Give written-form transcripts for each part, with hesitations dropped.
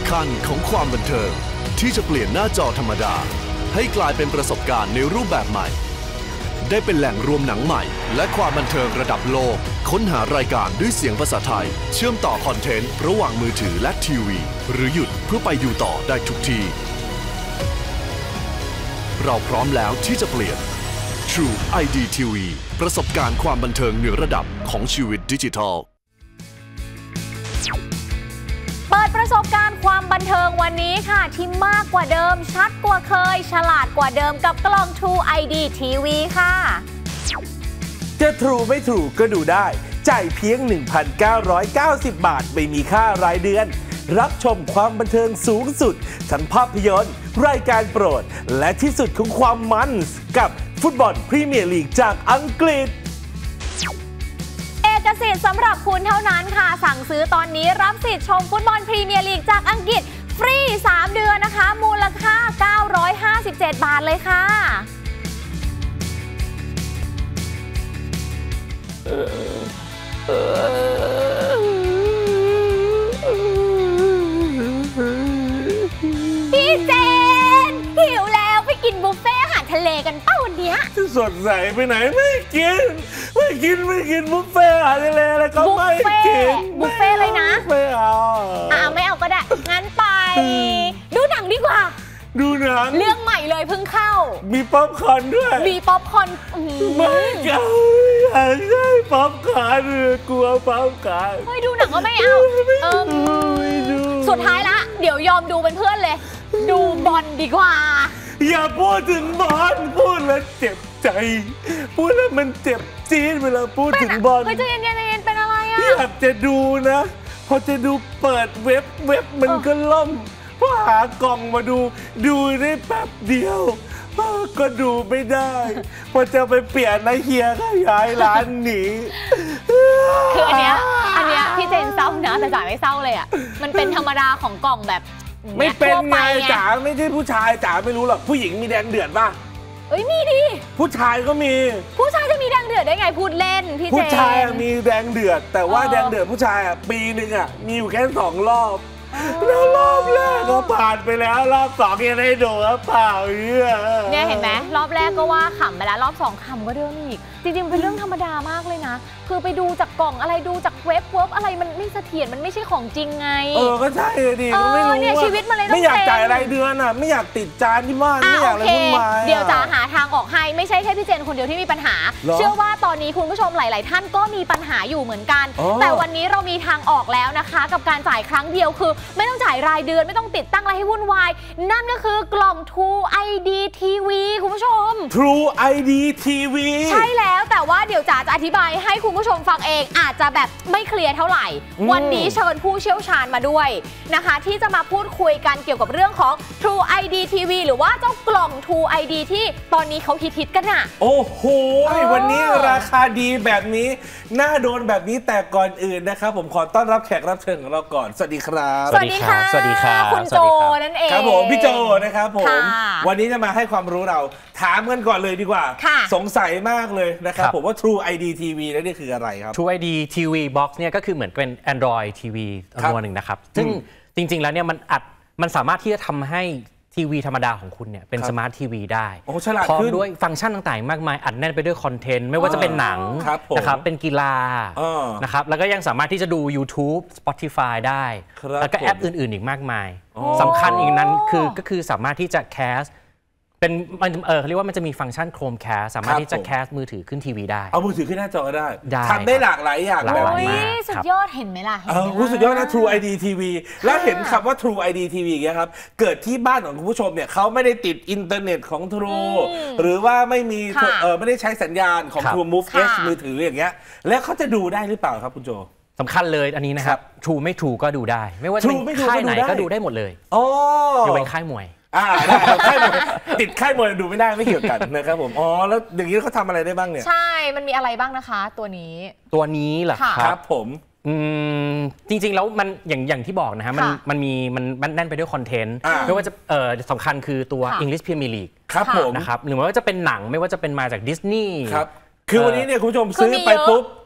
คัญของความบันเทิงที่จะเปลี่ยนหน้าจอธรรมดาให้กลายเป็นประสบการณ์ในรูปแบบใหม่ได้เป็นแหล่งรวมหนังใหม่และความบันเทิงระดับโลกค้นหารายการด้วยเสียงภาษาไทยเชื่อมต่อคอนเทนต์ระหว่างมือถือและทีวีหรือหยุดเพื่อไปอยู่ต่อได้ทุกที่เราพร้อมแล้วที่จะเปลี่ยน True ID TV ประสบการณ์ความบันเทิงเหนือระดับของชีวิตดิจิทัลเปิดประสบการณ์ความบันเทิงวันนี้ค่ะที่มากกว่าเดิมชัดกว่าเคยฉลาดกว่าเดิมกับกล้อง True ID TV ค่ะจะ True ไม่ True ก็ดูได้จ่ายเพียง 1,990 บาทไม่มีค่ารายเดือนรับชมความบันเทิงสูงสุดทั้งภาพยนตร์รายการโปรดและที่สุดของความมันกับฟุตบอลพรีเมียร์ลีกจากอังกฤษเอกสิทธิ์สำหรับคุณเท่านั้นค่ะสั่งซื้อตอนนี้รับสิทธิ์ชมฟุตบอลพรีเมียร์ลีกจากอังกฤษฟรี3 เดือนนะคะมูลค่า957 บาทเลยค่ะพี่เจนหิวแล้วไปกินบุฟเฟ่อาหารทะเลกันเป้าวันเนี้ยสดใสไปไหนไม่กินบุฟเฟ่อาหารทะเลแล้วก็ไม่กินบุฟเฟ่เลยนะไม่เอาไม่เอาก็ได้งั้นไปดูหนังดีกว่าดูหนังเรื่องใหม่เลยเพิ่งเข้ามีป๊อปคอร์นด้วยมีป๊อปคอร์นไม่เอาอยากได้ป๊อปคอร์นกลัวป๊อปคอร์นเฮ้ยดูหนังก็ไม่เอาสุดท้ายละเดี๋ยวยอมดูเป็นเพื่อนเลยดูบอลดีกว่าอย่าพูดถึงบอลพูดแล้วเจ็บใจพูดแล้วมันเจ็บจี๊ดเวลาพูดถึงบอลเฮ้ยใจเย็นๆเป็นอะไรอ่ะอยากจะดูนะพอจะดูเปิดเว็บมันก็ล่มพอหากล่องมาดูได้แป๊บเดียวก็ดูไม่ได้พอจะไปเปลี่ยนนะเฮียก็ย้ายร้านหนีคืออันเนี้ยพี่เจนเศร้านะแต่จ๋าไม่เศร้าเลยอ่ะมันเป็นธรรมดาของกล่องแบบไม่เป็นไงจ๋าไม่ใช่ผู้ชายจ๋าไม่รู้หรอกผู้หญิงมีแดงเดือดป่ะเอ้ยมีดิผู้ชายก็มีผู้ชายจะมีแดงเดือดได้ไงพูดเล่นพี่เจนผู้ชายมีแดงเดือดแต่ว่าแดงเดือดผู้ชายปีนึงมีอยู่แค่2 รอบแล้วรอบแรกก็ผ่านไปแล้วรอบ2ยังได้ดูเปล่าเนี่ยเห็นไหมรอบแรกก็ว่าขำไปแล้วรอบ2ขำก็เดิมอีกจริงๆเป็นเรื่องธรรมดามากเลยนะคือไปดูจากกล่องอะไรดูจากเว็บอะไรมันไม่เสถียรมันไม่ใช่ของจริงไงก็ใช่ดิไม่รู้เนี่ยชีวิตมันเลยต้องไม่อยากจ่ายรายเดือนไม่อยากติดจานที่บ้านไม่อยากอะไรวุ่นวายเดี๋ยวจ๋าหาทางออกให้ไม่ใช่แค่พี่เจนคนเดียวที่มีปัญหาเชื่อว่าตอนนี้คุณผู้ชมหลายๆท่านก็มีปัญหาอยู่เหมือนกันแต่วันนี้เรามีทางออกแล้วนะคะกับการจ่ายครั้งเดียวคือไม่ต้องจ่ายรายเดือนไม่ต้องติดตั้งอะไรให้วุ่นวายนั่นก็คือกล่อง True ID TV คุณผู้ชม True ID TV ใช่แล้วแต่ว่าเดี๋ยวจ๋าจะอธิบายให้คุณผู้ชมฟังเองอาจจะแบบไม่เคลียร์เท่าไหร่วันนี้เชิญผู้เชี่ยวชาญมาด้วยนะคะที่จะมาพูดคุยกันเกี่ยวกับเรื่องของ True ID TV หรือว่าเจ้ากล่อง True ID ที่ตอนนี้เขาฮิตกันน่ะโอ้โหวันนี้ราคาดีแบบนี้น่าโดนแบบนี้แต่ก่อนอื่นนะครับผมขอต้อนรับแขกรับเชิญของเราก่อนสวัสดีครับสวัสดีค่ะสวัสดีครับคุณโจนั่นเองครับผมพี่โจนะครับผมวันนี้จะมาให้ความรู้เราถามกันก่อนเลยดีกว่าสงสัยมากเลยนะครับผมว่า True ID TV แล้วนี่คืออะไรครับ True ID TV Box เนี่ยก็คือเหมือนเป็น Android TV ตัวหนึ่งนะครับซึ่งจริงๆแล้วเนี่ยมันสามารถที่จะทำให้ทีวีธรรมดาของคุณเนี่ยเป็นสมาร์ททีวีได้พร้อมด้วยฟังก์ชันต่างๆมากมายอัดแน่นไปด้วยคอนเทนต์ไม่ว่าจะเป็นหนังนะครับเป็นกีฬานะครับแล้วก็ยังสามารถที่จะดู YouTube Spotify ได้แล้วก็แอปอื่นๆอีกมากมายสำคัญอีกนั้นก็คือสามารถที่จะแคสเป็นเขาเรียกว่ามันจะมีฟังก์ชัน Chromecast สามารถที่จะแคสมือถือขึ้นทีวีได้เอามือถือขึ้นหน้าจอก็ได้ทำได้หลากหลายอย่างแบบนี้สุดยอดเห็นไหมล่ะสุดยอดนะ True ID TV แล้วเห็นคำว่า True ID TV อย่างเงี้ยครับเกิดที่บ้านของคุณผู้ชมเนี่ยเขาไม่ได้ติดอินเทอร์เน็ตของ True หรือว่าไม่มีไม่ได้ใช้สัญญาณของ True Move S มือถืออย่างเงี้ยแล้วเขาจะดูได้หรือเปล่าครับคุณโจสำคัญเลยอันนี้นะครับ True ไม่ True ก็ดูได้ไม่ว่าจะเป็นค่ายไหนก็ดูได้หมดเลยยกเว้นค่ายมวยได้ค่ายมวยติดค่ายมวยดูไม่ได้ไม่เกี่ยวกันนะครับผมแล้วอย่างนี้เขาทำอะไรได้บ้างเนี่ยใช่มันมีอะไรบ้างนะคะตัวนี้เหรอครับผมจริงๆแล้วมันอย่างที่บอกนะฮะมันแน่นไปด้วยคอนเทนต์ไม่ว่าจะสำคัญคือตัว English Premier League ครับผมนะครับหรือว่าจะเป็นหนังไม่ว่าจะเป็นมาจากดิสนีย์ครับคือวันนี้เนี่ยคุณผู้ชมซื้อไปปุ๊บ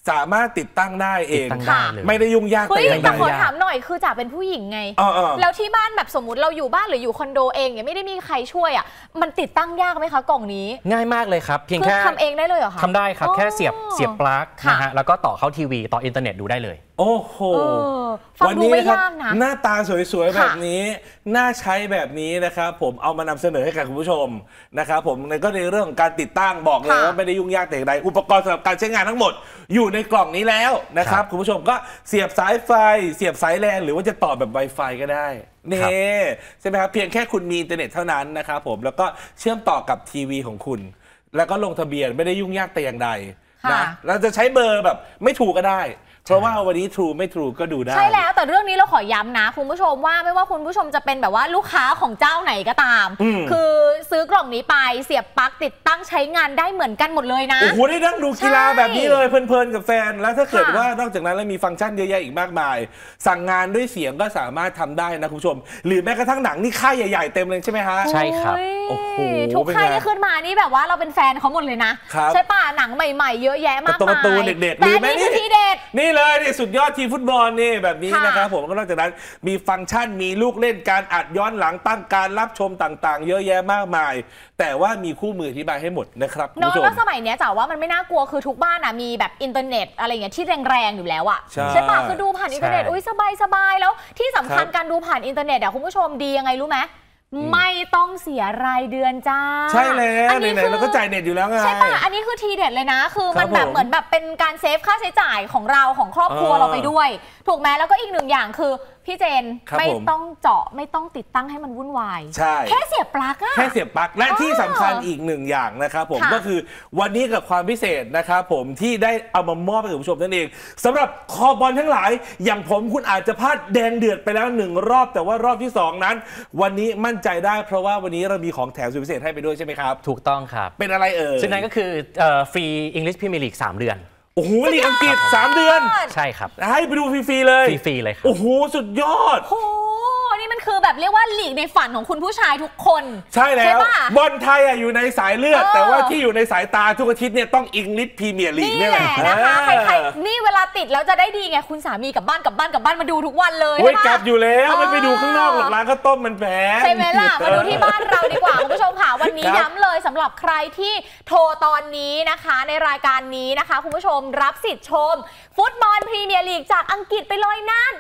สามารถติดตั้งได้เองไม่ได้ยุ่งยากแต่ขอถามหน่อยคือจ๋าเป็นผู้หญิงไงแล้วที่บ้านแบบสมมติเราอยู่บ้านหรืออยู่คอนโดเองเนี่ยไม่ได้มีใครช่วยอ่ะมันติดตั้งยากไหมคะกล่องนี้ง่ายมากเลยครับเพียงแค่ทำเองได้เลยเหรอคะทำได้ครับแค่เสียบปลั๊กนะฮะแล้วก็ต่อเข้าทีวีต่ออินเทอร์เน็ตดูได้เลยโอ้โหวันนี้นะครับหน้าตาสวยๆแบบนี้น่าใช้แบบนี้นะครับผมเอามานำเสนอให้กับคุณผู้ชมนะครับผมก็ในเรื่องของการติดตั้งบอกเลยว่าไม่ได้ยุ่งยากแต่อย่างใดอุปกรณ์สำหรับการใช้งานทั้งหมดอยู่ในกล่องนี้แล้วนะครับคุณผู้ชมก็เสียบสายไฟเสียบสายแลนหรือว่าจะต่อแบบ Wi-Fi ก็ได้นี่ใช่ไหมครับเพียงแค่คุณมีอินเทอร์เน็ตเท่านั้นนะครับผมแล้วก็เชื่อมต่อกับทีวีของคุณแล้วก็ลงทะเบียนไม่ได้ยุ่งยากแต่อย่างใดนะเราจะใช้เบอร์แบบไม่ถูกก็ได้เพราะว่าวันนี้ True ไม่ True ก็ดูได้ใช่แล้วแต่เรื่องนี้เราขอย้ำนะคุณผู้ชมว่าไม่ว่าคุณผู้ชมจะเป็นแบบว่าลูกค้าของเจ้าไหนก็ตามคือซื้อกล่องนี้ไปเสียบปลั๊กติดตั้งใช้งานได้เหมือนกันหมดเลยนะโอ้โหได้นั่งดูกีฬาแบบนี้เลยเพลินๆกับแฟนแล้วถ้าเกิดว่านอกจากนั้นแล้วมีฟังก์ชันเยอะแยะอีกมากมายสั่งงานด้วยเสียงก็สามารถทำได้นะคุณผู้ชมหรือแม้กระทั่งหนังนี่ค่ายใหญ่ๆเต็มเลยใช่ไหมฮะใช่ครับโอ้โหทุกค่ายที่ขึ้นมานี่แบบว่าเราเป็นแฟนเขาหมดเลยนะใช่ป่ะหนังใหม่ๆเยอะแยะมากมายตัวเด็ดๆหรือแม้นี่ทีเด็ดนี่เลยนี่สุดยอดทีมฟุตบอลนี่แบบนี้นะครับผมก็นอกจากนั้นมีฟังก์ชันมีลูกเล่นการอัดย้อนหลังตั้งการรับชมต่างๆเยอะแยะมากมายแต่ว่ามีคู่มืออธิบายให้หมดนะครับคุณผู้ชมแล้วสมัยนี้จ๋าว่ามันไม่น่ากลัวคือทุกบ้านอ่ะมีแบบอินเทอร์เน็ตอะไรอย่างเงี้ยที่แรงๆอยู่แล้วอ่ะใช่ป่ะคือดูผ่านอินเทอร์เน็ตอุ้ยสบายแล้วที่สำคัญการดูผ่านอินเทอร์เน็ตอ่ะคุณผู้ชมดียังไงรู้ไหมไม่ต้องเสียรายเดือนจ้าใช่แล้วไหนๆเราก็จ่ายเน็ตอยู่แล้วไงใช่ป่ะอันนี้คือทีเด็ดเลยนะคือมันแบบเหมือนแบบเป็นการเซฟค่าใช้จ่ายของเราของครอบครัวเราไปด้วยถูกไหมแล้วก็อีกหนึ่งอย่างคือพี่เจนไม่ต้องเจาะไม่ต้องติดตั้งให้มันวุ่นวายใช่แค่เสียบปลั๊กแค่เสียบปลั๊กและที่สำคัญอีกหนึ่งอย่างนะครับผมก็คือวันนี้กับความพิเศษนะครับผมที่ได้เอามามอบให้กับผู้ชมนั่นเองสำหรับคอบอลทั้งหลายอย่างผมคุณอาจจะพลาดแดงเดือดไปแล้ว1รอบแต่ว่ารอบที่2นั้นวันนี้มั่นใจได้เพราะว่าวันนี้เรามีของแถมสุดพิเศษให้ไปด้วยใช่ไหมครับถูกต้องครับเป็นอะไรซึ่งนั่นก็คือฟรี English Premier League 3 เดือนโอ้โหลีกอังกฤษ3 เดือนใช่ครับให้ไปดูฟรีๆเลยฟรีๆเลยครับโอ้โหสุดยอดโอ้นี่มันคือแบบเรียกว่าลีกในฝันของคุณผู้ชายทุกคนใช่แล้วบอลไทยอยู่ในสายเลือดแต่ว่าที่อยู่ในสายตาทุกอาทิตย์เนี่ยต้องอังกฤษพรีเมียร์ลีกนี่แหละนะคะใครๆนี่เวลาติดแล้วจะได้ดีไงคุณสามีกลับบ้านมาดูทุกวันเลยกลับอยู่แล้วไม่ไปดูข้างนอกหรอกร้านข้าวต้มมันแพงใช่ไหมล่ะมาดูที่บ้านเราดีกว่าคุณผู้ชมค่ะวันนี้ย้ำเลยสำหรับใครที่โทรตอนนี้นะคะในรายการนี้นะคะคุณผู้ชมรับสิทธิ์ชมฟุตบอลพรีเมียร์ลีกจากอังกฤษไปเลยนั่น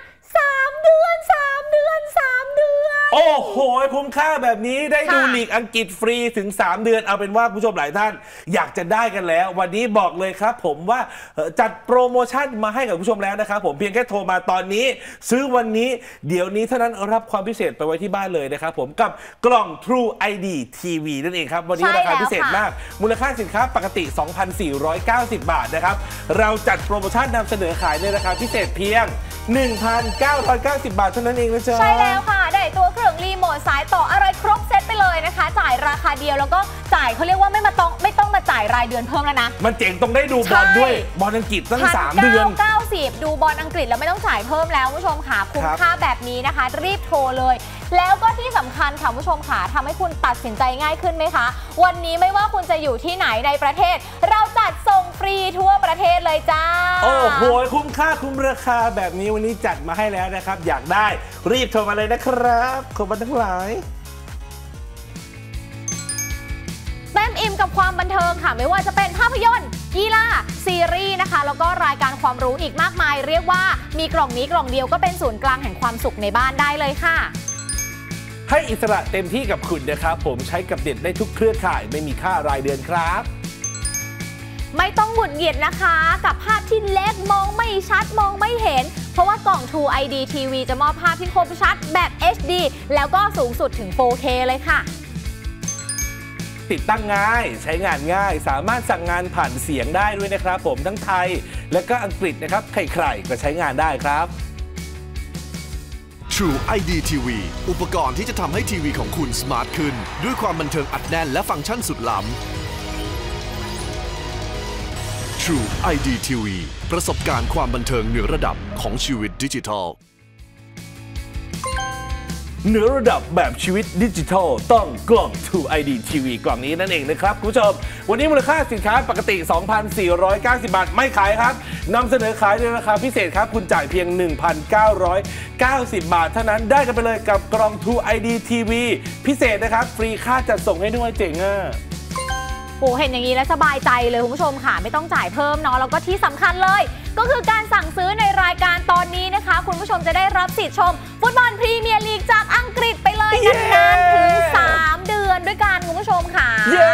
3 เดือนโอ้โหคุ้มค่าแบบนี้ได้ดูลีกอังกฤษฟรีถึง3 เดือนเอาเป็นว่าผู้ชมหลายท่านอยากจะได้กันแล้ววันนี้บอกเลยครับผมว่าจัดโปรโมชั่นมาให้กับผู้ชมแล้วนะครับผมเพียงแค่โทรมาตอนนี้ซื้อวันนี้เดี๋ยวนี้เท่านั้นรับความพิเศษไปไว้ที่บ้านเลยนะครับผมกับกล่อง True ID TV นั่นเองครับวันนี้ราคาพิเศษมากมูลค่าสินค้าปกติ 2,490 บาทนะครับเราจัดโปรโมชั่นนำเสนอขายในราคาพิเศษเพียง 1,990 บาทเท่านั้นเองนะจ๊ะใช่แล้วค่ะได้ตัวเครื่องรีโมทสายต่ออะไรครบเซตไปเลยนะคะจ่ายราคาเดียวแล้วก็จ่ายเขาเรียกว่าไม่ต้องมาจ่ายรายเดือนเพิ่มแล้วนะมันเจ๋งตรงได้ดูบอลด้วยบอลอังกฤษตั้ง3 เดือน 1,990ดูบอลอังกฤษแล้วไม่ต้องจ่ายเพิ่มแล้วผู้ชมค่ะคุ้มค่าแบบนี้นะคะรีบโทรเลยแล้วก็ที่สำคัญค่ะผู้ชมค่ะทำให้คุณตัดสินใจง่ายขึ้นไหมคะวันนี้ไม่ว่าคุณจะอยู่ที่ไหนในประเทศเราจัดส่งฟรีทั่วประเทศเลยจ้าโอ้โหคุ้มค่าคุ้มราคาแบบนี้วันนี้จัดมาให้แล้วนะครับอยากได้รีบโทรมาเลยนะครับขอบคุณทั้งหลายเต็มอิ่มกับความบันเทิงค่ะไม่ว่าจะเป็นภาพยนตร์กีฬาซีรีส์นะคะแล้วก็รายการความรู้อีกมากมายเรียกว่ามีกล่องนี้กล่องเดียวก็เป็นศูนย์กลางแห่งความสุขในบ้านได้เลยค่ะให้อิสระเต็มที่กับคุณนะครับผมใช้กับเด็ดได้ทุกเครือข่ายไม่มีค่ารายเดือนครับไม่ต้องหงุดหงิดนะคะกับภาพที่เล็กมองไม่ชัดมองไม่เห็นเพราะว่ากล่อง True ID TV จะมอบภาพที่คมชัดแบบ HD แล้วก็สูงสุดถึง 4K เลยค่ะติดตั้งง่ายใช้งานง่ายสามารถสั่งงานผ่านเสียงได้ด้วยนะครับผมทั้งไทยและก็อังกฤษนะครับใครๆก็ใช้งานได้ครับ True ID TV อุปกรณ์ที่จะทำให้ทีวีของคุณสมาร์ทขึ้นด้วยความบันเทิงอัดแน่นและฟังก์ชันสุดล้ำ True ID TV ประสบการณ์ความบันเทิงเหนือระดับของชีวิตดิจิทัลเหนือระดับแบบชีวิตดิจิทัลต้องกล่อง True ID TV กล่องนี้นั่นเองนะครับคุณผู้ชมวันนี้มูลค่าสินค้าปกติ 2,490 บาทไม่ขายครับนำเสนอขายในราคาพิเศษครับคุณจ่ายเพียง 1,990 บาทเท่านั้นได้กันไปเลยกับกล่อง True ID TV พิเศษนะครับฟรีค่าจัดส่งให้ด้วยเจ๋งอ่ะโอ้เห็นอย่างนี้แล้วสบายใจเลยคุณผู้ชมค่ะไม่ต้องจ่ายเพิ่มเนาะแล้วก็ที่สำคัญเลยก็คือการสั่งซื้อในรายการตอนนี้นะคะคุณผู้ชมจะได้รับสิทธิ์ชมฟุตบอลพรีเมียร์ลีกจากอังกฤษไปเลยนานๆถึง3 เดือนด้วยกันคุณผู้ชมค่ะ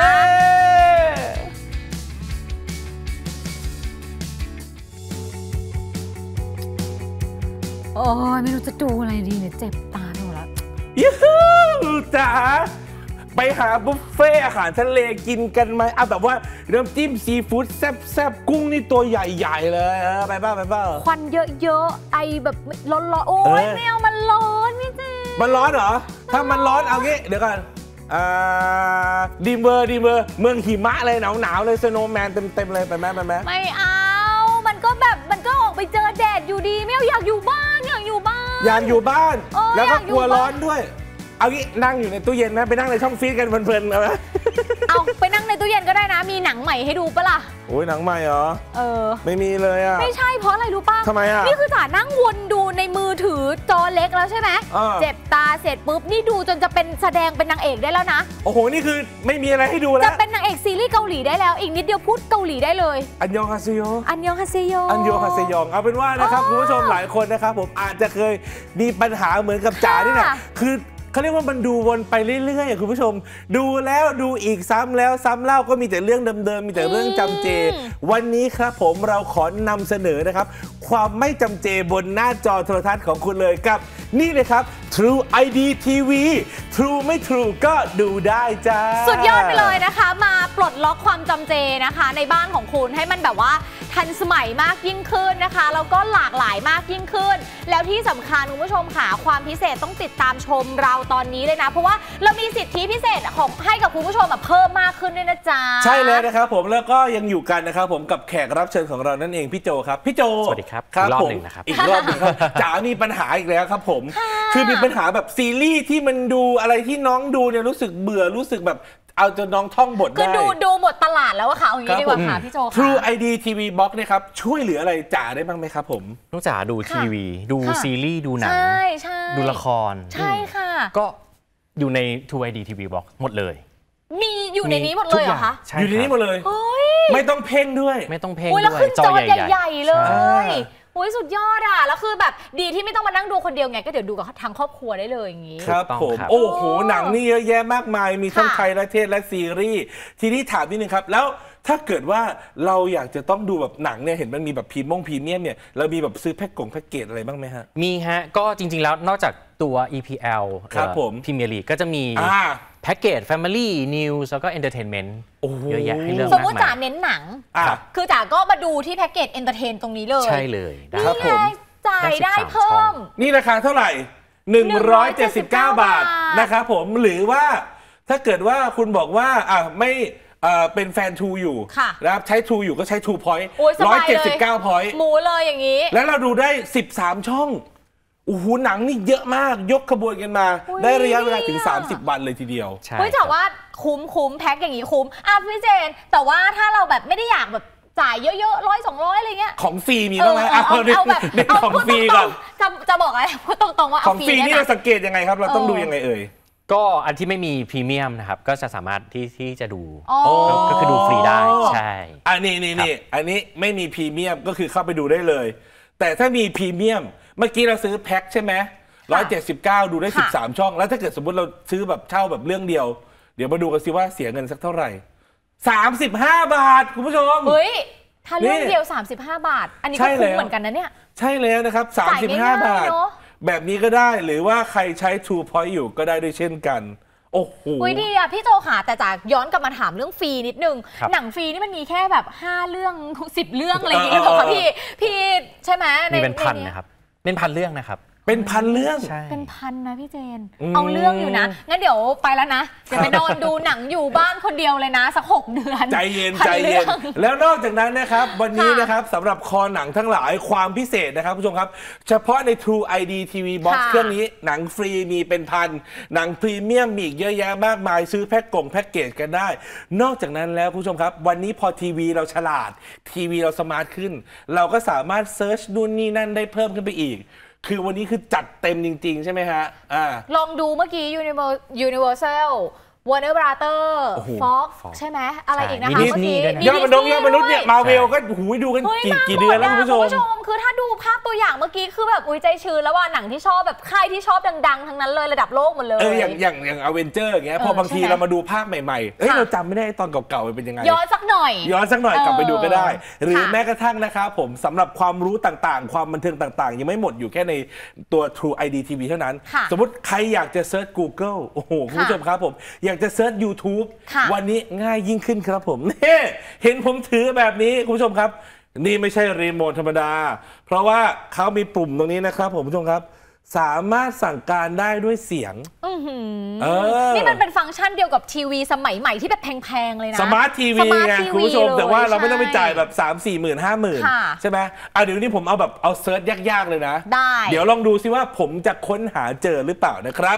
โอ้ยไม่รู้จะดูอะไรดีเนี่ยเจ็บตาไปหมดแล้วยูฮูจ๋าไปหาบุฟเฟ่อาหารทะเลกินกันไหมเอาแบบว่าน้ำจิ้มซีฟู้ดแซ่บๆกุ้งนี่ตัวใหญ่ๆเลยไปบ้าควันเยอะๆไอแบบร้อนๆโอ้ยไม่เอามันร้อนพี่เจมันร้อนเหรอถ้ามันร้อนเอางี้เดี๋ยวก่อนดีเมอร์เมืองหิมะเลยหนาวเลยสโนว์แมนเต็มเลยไปไหมไม่เอามันก็ออกไปเจอแดดอยู่ดีไม่เอาอยากอยู่บ้านแล้วก็กลัวร้อนด้วยเอางี้นั่งอยู่ในตู้เย็นนะไปนั่งในช่องฟีดกันเพลินๆเอาไหมเอาไปนั่งในตู้เย็นก็ได้นะมีหนังใหม่ให้ดูปะล่ะโอ้ยหนังใหม่เหรอไม่มีเลยอ่ะไม่ใช่เพราะอะไรรู้ป่ะทำไมอ่ะนี่คือจ๋านั่งวนดูในมือถือจอเล็กแล้วใช่ไหมเจ็บตาเสร็จปุ๊บนี่ดูจนจะเป็นแสดงเป็นนางเอกได้แล้วนะโอ้โหนี่คือไม่มีอะไรให้ดูแล้วจะเป็นนางเอกซีรีส์เกาหลีได้แล้วอีกนิดเดียวพูดเกาหลีได้เลยอันยองฮาเซโยเอาเป็นว่านะครับคุณผู้ชมหลายคนนะครับผมอาจจะเคยมีปัญหาเหมือนกับจ๋านี่แหละคือเขาเรียกว่ามันดูวนไปเรื่อยๆคุณผู้ชมดูแล้วดูอีกซ้ำแล้วซ้ำเล่าก็มีแต่เรื่องเดิมๆมีแต่เรื่องจำเจวันนี้ครับผมเราขอนำเสนอนะครับความไม่จำเจบนหน้าจอโทรทัศน์ของคุณเลยกับนี่เลยครับ True ID TV True ไม่ True ก็ดูได้จ้าสุดยอดไปเลยนะคะมาปลดล็อกความจำเจนะคะในบ้านของคุณให้มันแบบว่าทันสมัยมากยิ่งขึ้นนะคะแล้วก็หลากหลายมากยิ่งขึ้นแล้วที่สำคัญคุณผู้ชมค่ะความพิเศษต้องติดตามชมเราตอนนี้เลยนะเพราะว่าเรามีสิทธิพิเศษของให้กับคุณผู้ชมแบบเพิ่มมากขึ้นด้วยนะจ๊ะใช่แล้วนะครับผมแล้วก็ยังอยู่กันนะครับผมกับแขกรับเชิญของเรานั่นเองพี่โจครับพี่โจสวัสดีครับอีกรอบหนึ่งนะครับอีกรอบหนึ่งครับจ๋ามีปัญหาอีกแล้วครับผมคือมีปัญหาแบบซีรีส์ที่มันดูอะไรที่น้องดูเนี่ยรู้สึกเบื่อรู้สึกแบบเอาจนน้องท่องบทได้คือดูหมดตลาดแล้วอะค่ะเอาอย่างนี้ดีกว่าค่ะพี่โจค่ะ True ID TV Box เนี่ยครับช่วยเหลืออะไรจ๋าได้บ้างไหมครับผมน้องจ๋าดูทีวีดูซีรีส์ดูหนังดูละครใช่ค่ะก็อยู่ใน True ID TV Box หมดเลยมีอยู่ในนี้หมดเลยเหรอคะอยู่ในนี้หมดเลยไม่ต้องเพ่งด้วยไม่ต้องเพ่งด้วยจอใหญ่ๆเลยโอ้ยสุดยอดอ่ะแล้วคือแบบดีที่ไม่ต้องมานั่งดูคนเดียวไงก็เดี๋ยวดูกับทั้งครอบครัวได้เลยอย่างนี้ครับผมโอ้โหหนังนี่เยอะแยะมากมายมีทั้งไทยและเทศและซีรีส์ทีนี้ถามนิดนึงครับแล้วถ้าเกิดว่าเราอยากจะต้องดูแบบหนังเนี่ยเห็นมันมีแบบพรีเมียมเนี่ยเรามีแบบซื้อแพ็กเกจอะไรบ้างไหมฮะมีฮะก็จริงๆแล้วนอกจากตัว EPL ครับผมพรีเมียร์ลีกก็จะมีแพ็กเกจ Family News แล้วก็ Entertainment เยอะแยะให้เลือกมากมายสมมติจ๋าเน้นหนังคือจ๋าก็มาดูที่แพ็กเกจ Entertain ตรงนี้เลยใช่เลยครับผมจ่ายได้เพิ่มนี่ราคาเท่าไหร่179 บาทนะครับผมหรือว่าถ้าเกิดว่าคุณบอกว่าไม่เป็นแฟนทูอยู่นะครับใช้ทูอยู่ก็ใช้ทูพอยต์179 พอยต์หมูเลยอย่างนี้แล้วเราดูได้13 ช่องโอ้โหหนังนี่เยอะมากยกขบวนกันมาได้ระยะเวลาถึง30 วันเลยทีเดียวเฮ้ยแต่ว่าคุ้มแพ็คอย่างนี้คุ้มพี่เจนแต่ว่าถ้าเราแบบไม่ได้อยากแบบจ่ายเยอะๆ100-200อะไรเงี้ยของฟรีมีบ้างไหมเอาแบบของฟรีก่อนจะบอกอะไรพูดตรงๆว่าของฟรีนี่เราสังเกตยังไงครับเราต้องดูยังไงเอ่ยก็อันที่ไม่มีพรีเมียมนะครับก็จะสามารถที่จะดูก็คือดูฟรีได้ใช่อันนี้ไม่มีพรีเมียมก็คือเข้าไปดูได้เลยแต่ถ้ามีพรีเมียมเมื่อกี้เราซื้อแพ็คใช่ไหม179ดูได้13 ช่องแล้วถ้าเกิดสมมติเราซื้อแบบเช่าแบบเรื่องเดียวเดี๋ยวมาดูกันสิว่าเสียเงินสักเท่าไหร่35 บาทคุณผู้ชมเฮ้ยถ้าเรื่องเดียว35 บาทอันนี้ก็คุ้มเหมือนกันนะเนี่ยใช่แล้วนะครับ35 บาทแบบนี้ก็ได้หรือว่าใครใช้ True Point อยู่ก็ได้ด้วยเช่นกันโอ้โหดีอ่ะพี่โจค่ะแต่จากย้อนกลับมาถามเรื่องฟรีนิดนึงหนังฟรีนี่มันมีแค่แบบ5 เรื่อง10 เรื่องอะไรอย่างเงี้ยหรอคะพี่ใช่ไหมมีเป็นพันนะครับเป็นพันเรื่องนะครับเป็นพันเรื่องเป็นพันนะพี่เจนเอาเรื่องอยู่นะงั้นเดี๋ยวไปแล้วนะจะไปนอนดูหนังอยู่บ้านคนเดียวเลยนะสัก6 เดือนใจเย็นใจเย็นแล้วนอกจากนั้นนะครับวันนี้นะครับสำหรับคอหนังทั้งหลายความพิเศษนะครับผู้ชมครับเฉพาะใน True ID TV Box เครื่องนี้หนังฟรีมีเป็นพันหนังพรีเมียมมีอีกเยอะแยะมากมายซื้อแพ็กเกจกันได้นอกจากนั้นแล้วผู้ชมครับวันนี้พอทีวีเราฉลาดทีวีเราสมาร์ทขึ้นเราก็สามารถเซิร์ชนู่นนี่นั่นได้เพิ่มขึ้นไปอีกคือวันนี้คือจัดเต็มจริงๆใช่ไหมฮะลองดูเมื่อกี้ Universal Warner Brother Fox ใช่ไหมอะไรอีกนะคะเมื่อกี้ยอดมนุษย์เนี่ยมาเวลก็หูยดูกันกี่เดือนแล้วคุณผู้ชมคือถ้าดูภาพตัวอย่างเมื่อกี้คือแบบอุ้ยใจชื้นแล้วว่าหนังที่ชอบแบบค่ายที่ชอบดังๆทั้งนั้นเลยระดับโลกหมดเลยอย่างอเวนเจอร์อย่างเงี้ยพอบางทีเรามาดูภาคใหม่ๆเราจำไม่ได้ตอนเก่าๆเป็นยังไงย้อนสักหน่อยกลับไปดูก็ได้หรือแม้กระทั่งนะครับผมสำหรับความรู้ต่างๆความบันเทิงต่างๆยังไม่หมดอยู่แค่ในตัว True ID TV เท่านั้นสมมติใครอยากจะเซิร์ช Google โอ้โหคุณผู้ชมครับผมอยากจะเซิร์ชYouTube วันนี้ง่ายยิ่งขึ้นครับผมเห็นผมถือแบบนี้คุณผู้ชมครับนี่ไม่ใช่รีโมทธรรมดาเพราะว่าเขามีปุ่มตรงนี้นะครับผมผู้ชมครับสามารถสั่งการได้ด้วยเสียงนี่มันเป็นฟังก์ชันเดียวกับทีวีสมัยใหม่ที่แบบแพงๆเลยนะสมาร์ททีวีไงคุณผู้ชมแต่ว่าเราไม่ต้องไปจ่ายแบบ3-4 หมื่น 5 หมื่นใช่ไหมเดี๋ยวนี้ผมเอาเซิร์ชยากๆเลยนะได้เดี๋ยวลองดูซิว่าผมจะค้นหาเจอหรือเปล่านะครับ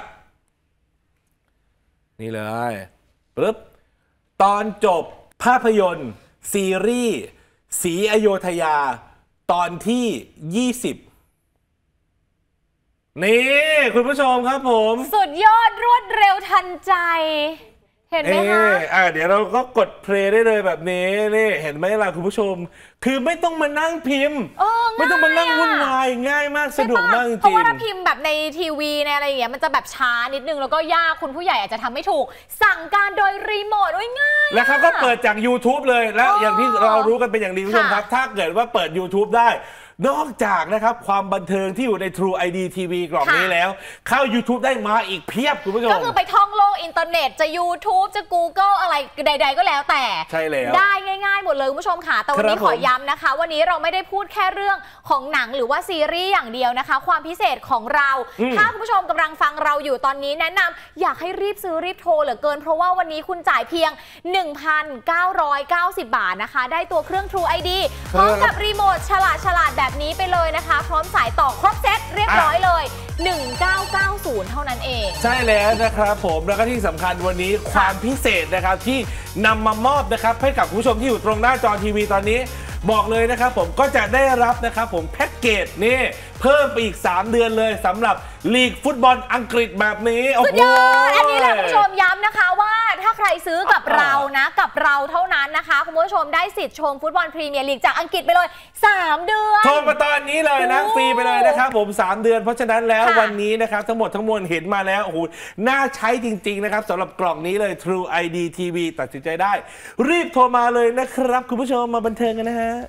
นี่เลยปึ๊บตอนจบภาพยนตร์ซีรีส์ศรีอโยธยาตอนที่20นี่คุณผู้ชมครับผมสุดยอดรวดเร็วทันใจเห็นไหมคะเดี๋ยวเราก็กดเพลย์ได้เลยแบบนี้นี่เห็นไหมล่ะคุณผู้ชมคือไม่ต้องมานั่งพิมพ์ไม่ต้องมานั่งวุ่นวายง่ายมากสะดวกมากจริงเพราะว่าถ้าพิมพ์แบบในทีวีในอะไรอย่างเงี้ยมันจะแบบช้านิดนึงแล้วก็ยากคุณผู้ใหญ่อาจจะทำไม่ถูกสั่งการโดยรีโมทง่ายแล้วเขาก็เปิดจาก YouTube เลยแล้วอย่างที่เรารู้กันเป็นอย่างดีคุณผู้ชมครับถ้าเกิดว่าเปิด YouTube ได้นอกจากนะครับความบันเทิงที่อยู่ใน True ID TV กล่องนี้แล้วเข้า YouTube ได้มาอีกเพียบคุณผู้ชมก็คือไปท่องโลกอินเทอร์เน็ตจะ YouTube จะ Google อะไรใดๆก็แล้วแต่ใช่แล้วได้ง่ายๆหมดเลยคุณผู้ชมค่ะแต่วันนี้ขอย้ำนะคะวันนี้เราไม่ได้พูดแค่เรื่องของหนังหรือว่าซีรีส์อย่างเดียวนะคะความพิเศษของเราถ้าคุณผู้ชมกำลังฟังเราอยู่ตอนนี้แนะนำอยากให้รีบซื้อรีบโทรเหลือเกินเพราะว่าวันนี้คุณจ่ายเพียง 1,990 บาทนะคะได้ตัวเครื่อง True ID พร้อมกับรีโมทฉลาดแบบนี้ไปเลยนะคะพร้อมสายต่อครบเซตเรียบร้อยเลย1990เท่านั้นเองใช่แล้วนะครับผมแล้วก็ที่สำคัญวันนี้ความพิเศษนะครับที่นำมามอบนะครับให้กับคุณผู้ชมที่อยู่ตรงหน้าจอทีวีตอนนี้บอกเลยนะครับผมก็จะได้รับนะครับผมแพ็กเกจนี่เพิ่มไปอีก3 เดือนเลยสำหรับลีกฟุตบอลอังกฤษแบบนี้สุดยอดอันนี้แหละคุณผู้ชมย้ำนะคะว่าถ้าใครซื้อกับเรานะกับเราเท่านั้นนะคะคุณผู้ชมได้สิทธิ์ชมฟุตบอลพรีเมียร์ลีกจากอังกฤษไปเลย3 เดือนโทรมาตอนนี้เลยนะฟรีไปเลยนะครับผม3 เดือนเพราะฉะนั้นแล้ววันนี้นะครับทั้งหมดทั้งมวลเห็นมาแล้วโอ้โหน่าใช้จริงๆนะครับสำหรับกล่องนี้เลย True ID TV ตัดสินใจได้รีบโทรมาเลยนะครับคุณผู้ชมมาบันเทิงกันนะฮะ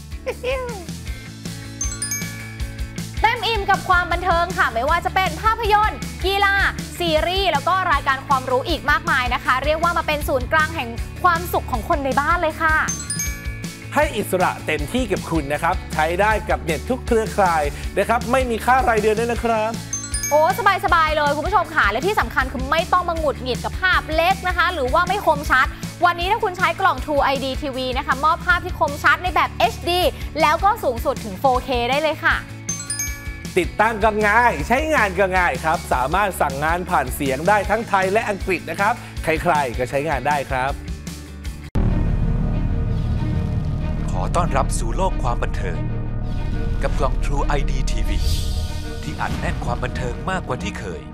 เต็มอิ่มกับความบันเทิงค่ะไม่ว่าจะเป็นภาพยนตร์กีฬาซีรีส์แล้วก็รายการความรู้อีกมากมายนะคะเรียกว่ามาเป็นศูนย์กลางแห่งความสุขของคนในบ้านเลยค่ะให้อิสระเต็มที่กับคุณนะครับใช้ได้กับเน็ตทุกเครือข่ายนะครับไม่มีค่ารายเดือนด้วยนะครับโอ้สบายเลยคุณผู้ชมค่ะและที่สำคัญคือไม่ต้องมาหงุดหงิดกับภาพเล็กนะคะหรือว่าไม่คมชัดวันนี้ถ้าคุณใช้กล่อง True ID TV นะคะมอบภาพที่คมชัดในแบบ HD แล้วก็สูงสุดถึง 4K ได้เลยค่ะติดตั้งก็ง่ายใช้งานก็ง่ายครับสามารถสั่งงานผ่านเสียงได้ทั้งไทยและอังกฤษนะครับใครๆก็ใช้งานได้ครับขอต้อนรับสู่โลกความบันเทิงกับกล่อง True ID TV ที่อัดแน่นความบันเทิงมากกว่าที่เคย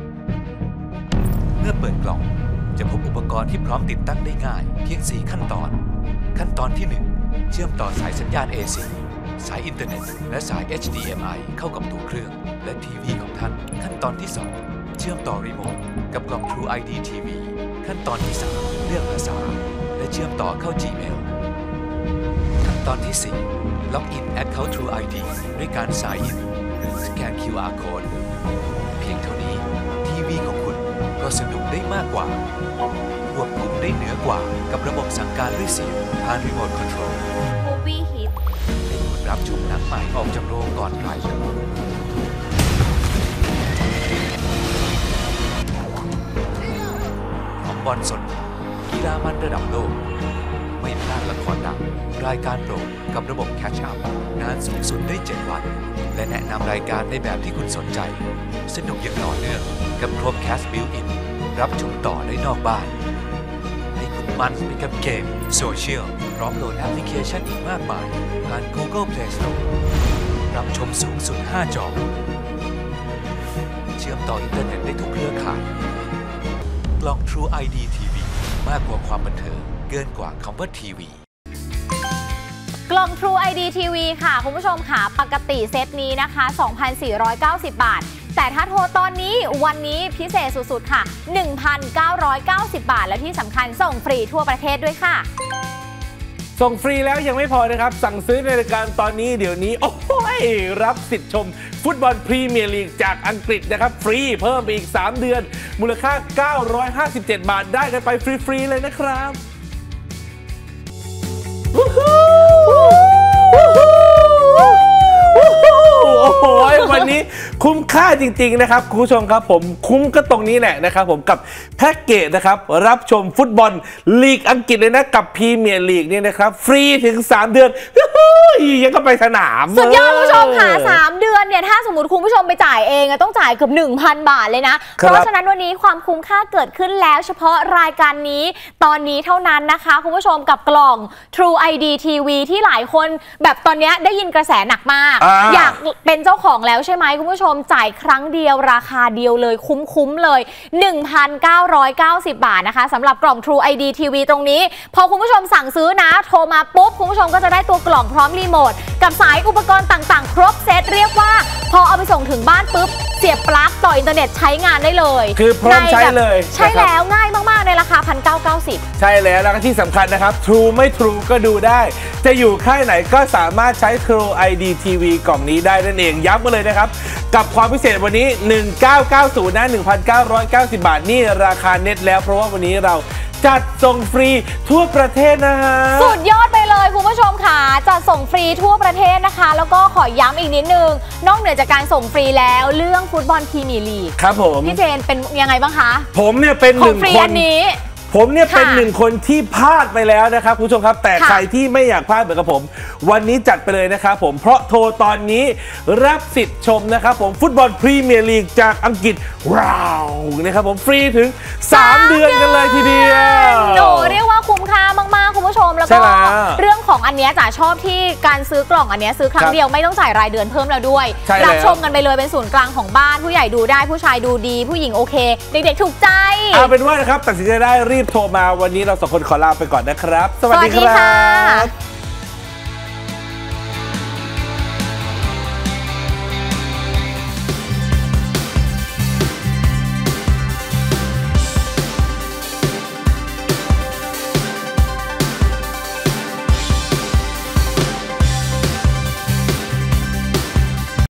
เมื่อเปิดกล่องจะพบอุปกรณ์ที่พร้อมติดตั้งได้ง่ายเพียง4 ขั้นตอนขั้นตอนที่1เชื่อมต่อสายสัญญาณ AC สายอินเทอร์เน็ตและสาย HDMI เข้ากับตัวเครื่องและทีวีของท่านขั้นตอนที่2เชื่อมต่อรีโมทกับกล่อง True ID TV ขั้นตอนที่3เลือกภาษาและเชื่อมต่อเข้า Gmail ขั้นตอนที่4ล็อกอิน Account True ID ด้วยการ Sign In หรือสแกน QR Code เพียงเท่านี้ทีวีของคุณก็สนุกได้มากกว่าควบคุมได้เหนือกว่ากับระบบสั่งการด้วยเสียงผ่านรีโมทคอนโทรล Movie Hit ให้คุณรับชมหนังใหม่ออกจากโรงก่อนใครบอลสดกีฬามันระดับโลกไม่พลาดละครดังรายการโปรดกับระบบแคชอัพนานสูงสุดได้7 วันและแนะนำรายการในแบบที่คุณสนใจสนุกอย่างต่อเนื่องกับครบแคสบิลต์อินรับชมต่อได้นอกบ้านให้คุณมันไปกับเกมโซเชียลพร้อมโหลดแอปพลิเคชันอีกมากมายผ่าน Google Play Store รับชมสูงสุด5 จอเชื่อมต่ออินเทอร์เน็ตได้ทุกเครือข่ายกล่อง True ID TV มากกว่าความบันเทิงเกินกว่าคำว่าทีวีกล่อง True ID TV ค่ะคุณผู้ชมค่ะปกติเซตนี้นะคะ 2,490 บาทแต่ถ้าโทรตอนนี้วันนี้พิเศษสุดๆค่ะ 1,990 บาทและที่สำคัญส่งฟรีทั่วประเทศด้วยค่ะส่งฟรีแล้วยังไม่พอนะครับสั่งซื้อในรายการตอนนี้เดี๋ยวนี้โอ้ยรับสิทธิ์ชมฟุตบอลพรีเมียร์ลีกจากอังกฤษนะครับฟรีเพิ่มไปอีก3 เดือนมูลค่า957 บาทได้กันไปฟรีๆเลยนะครับโอ้โหวันนี้คุ้มค่าจริงๆนะครับคุณผู้ชมครับผมคุ้มก็ตรงนี้แหละนะครับผมกับแพ็กเกจนะครับรับชมฟุตบอลลีกอังกฤษเลยนะกับพรีเมียร์ลีกเนี่ยนะครับฟรีถึง3 เดือนยังก็ไปสนามสุดยอดคุณผู้ชมค่ะ3 เดือนเนี่ยถ้าสมมติคุณผู้ชมไปจ่ายเองต้องจ่ายเกือบ 1,000 บาทเลยนะเพราะฉะนั้นวันนี้ความคุ้มค่าเกิดขึ้นแล้วเฉพาะรายการนี้ตอนนี้เท่านั้นนะคะคุณผู้ชมกับกล่อง True ID TV ที่หลายคนแบบตอนนี้ได้ยินกระแสหนักมากอยากเป็นเจ้าของแล้วใช่ไหมคุณผู้ชมจ่ายครั้งเดียวราคาเดียวเลยคุ้มเลย 1,990 บาทนะคะสำหรับกล่อง True ID TV ตรงนี้พอคุณผู้ชมสั่งซื้อนะโทรมาปุ๊บคุณผู้ชมก็จะได้ตัวกล่องพร้อมรีโมทกับสายอุปกรณ์ต่างๆครบเซตเรียกว่าพอเอาไปส่งถึงบ้านปุ๊บเสียบปลั๊กต่ออินเทอร์เน็ตใช้งานได้เลยคือพร้อมใช้เลยใช่แล้วง่ายมากๆในราคา 1,990 ใช่แล้วแล้วก็ที่สำคัญนะครับ True ไม่ True ก็ดูได้จะอยู่ค่ายไหนก็สามารถใช้ True ID TV กล่องนี้ได้นั่นเองย้ำกันเลยนะครับกับความพิเศษวันนี้1990นะ 1,990 บาทนี่ราคาเน็ตแล้วเพราะว่าวันนี้เราจัดส่งฟรีทั่วประเทศนะฮะสุดยอดไปเลยคุณผู้ชมค่ะจัดส่งฟรีทั่วประเทศนะคะแล้วก็ขอย้ำอีกนิดนึงนอกเหนือจากการส่งฟรีแล้วเรื่องฟุตบอลพรีเมียร์ลีกครับผมพี่เจนเป็นยังไงบ้างคะผมเนี่ยเป็นหนึ่งคนผมเนี่ยเป็น1 คนที่พลาดไปแล้วนะครับคุณผู้ชมครับแต่ใครที่ไม่อยากพลาดเหมือนกับผมวันนี้จัดไปเลยนะครับผมเพราะโทรตอนนี้รับสิทธิ์ชมนะครับผมฟุตบอลพรีเมียร์ลีกจากอังกฤษว้าวนะครับผมฟรีถึง3 เดือนกันเลยทีเดียวโอ้เรียกว่าคุ้มค่ามากๆคุณผู้ชมแล้วก็เรื่องของอันนี้จ๋าชอบที่การซื้อกล่องอันนี้ซื้อครั้งเดียวไม่ต้องจ่ายรายเดือนเพิ่มแล้วด้วยรับชมกันไปเลยเป็นศูนย์กลางของบ้านผู้ใหญ่ดูได้ผู้ชายดูดีผู้หญิงโอเคเด็กๆถูกใจเอาเป็นว่านะครับตัดสินใจได้รีบโทรมาวันนี้เรา2 คนขอลาไปก่อนนะครับสวัสดีครับ